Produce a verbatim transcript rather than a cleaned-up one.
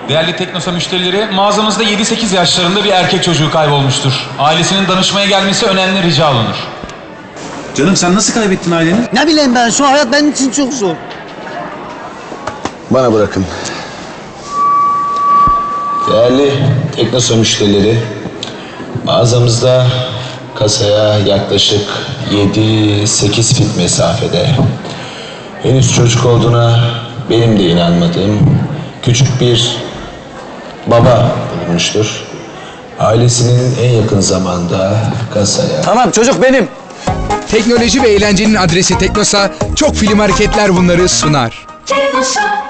Değerli Teknosa müşterileri, mağazamızda yedi sekiz yaşlarında bir erkek çocuğu kaybolmuştur. Ailesinin danışmaya gelmesi önemli rica olunur. Canım sen nasıl kaybettin aileni? Ne bileyim ben, şu hayat benim için çok zor. Bana bırakın. Değerli Teknosa müşterileri, mağazamızda kasaya yaklaşık yedi sekiz fit mesafede henüz çocuk olduğuna benim de inanmadığım küçük bir baba bulunmuştur. Ailesinin en yakın zamanda kasaya... Tamam, çocuk benim. Teknoloji ve eğlencenin adresi Teknosa, çok film hareketler bunları sunar. Teknosa.